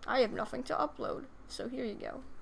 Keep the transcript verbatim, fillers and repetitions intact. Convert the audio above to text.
I have nothing to upload, so here you go.